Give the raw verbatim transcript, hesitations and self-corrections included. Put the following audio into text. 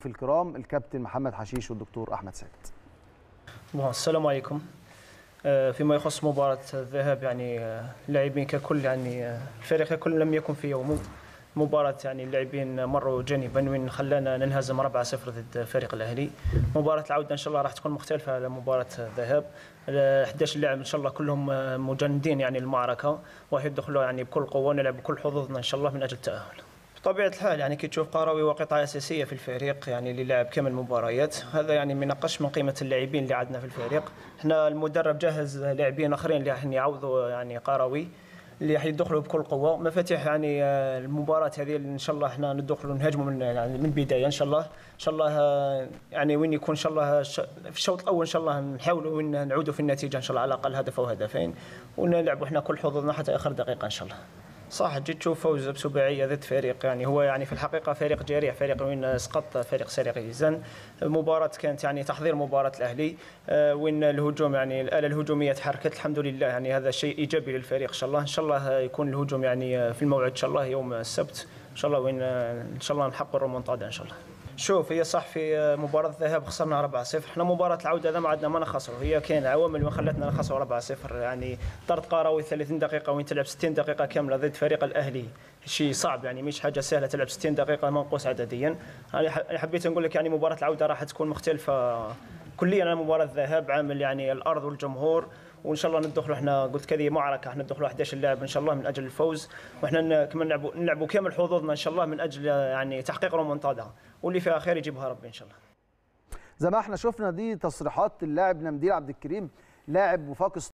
في الكرام الكابتن محمد حشيش والدكتور احمد سعد. السلام عليكم. فيما يخص مباراة الذهاب يعني اللاعبين ككل يعني الفريق ككل لم يكن في يومه مباراة يعني اللاعبين مروا جانبا وين خلانا ننهزم أربعة صفر ضد فريق الأهلي. مباراة العودة إن شاء الله راح تكون مختلفة على مباراة الذهاب. أحد عشر لاعب إن شاء الله كلهم مجندين يعني المعركة وراح يدخلوا يعني بكل قوة ونلعب بكل حظوظنا إن شاء الله من أجل التأهل. بطبيعة الحال يعني كي تشوف قروي وقطعة أساسية في الفريق يعني اللي لعب كامل مباريات، هذا يعني ما ينقصش من قيمة اللاعبين اللي عندنا في الفريق. احنا المدرب جهز لاعبين آخرين اللي راح يعوضوا يعني قروي اللي راح يدخلوا بكل قوة. مفاتيح يعني المباراة هذه ان شاء الله احنا ندخلوا نهاجموا من يعني من البداية ان شاء الله. ان شاء الله يعني وين يكون ان شاء الله في الشوط الأول ان شاء الله نحاولوا وين نعودوا في النتيجة ان شاء الله على الأقل هدف أو هدفين ونلعبوا احنا كل حظوظنا حتى آخر دقيقة ان شاء الله. صح جيت تشوف فوز بسباعية ضد فريق يعني هو يعني في الحقيقة فريق جريح، فريق وين سقط فريق سريع جدا. مباراة كانت يعني تحضير مباراة الأهلي وين الهجوم يعني الآلة الهجومية تحركت الحمد لله، يعني هذا شيء إيجابي للفريق إن شاء الله. إن شاء الله يكون الهجوم يعني في الموعد إن شاء الله يوم السبت إن شاء الله وين إن شاء الله نحقق الريمونتادا إن شاء الله. شوف هي صح في مباراة الذهاب خسرنا أربعة صفر، احنا مباراة العودة هذا ما عندنا ما نخسروا، هي كاين عوامل اللي خلتنا نخسروا أربعة صفر. يعني طرد قروي ثلاثين دقيقة وين تلعب ستين دقيقة كاملة ضد فريق الأهلي شيء صعب، يعني مش حاجة سهلة تلعب ستين دقيقة منقوص عدديا. أنا حبيت نقول لك يعني مباراة العودة راح تكون مختلفة كليا عن مباراة الذهاب، عامل يعني الأرض والجمهور، وان شاء الله ندخلوا احنا قلت كذي معركه احنا ندخلوا أحد عشر لاعب ان شاء الله من اجل الفوز، واحنا كمان نلعبوا نلعبوا كامل حظوظنا ان شاء الله من اجل يعني تحقيق رومونتادا واللي فيها خير يجيبها ربي ان شاء الله. زي ما احنا شفنا دي تصريحات اللاعب نمديل عبد الكريم لاعب وفاق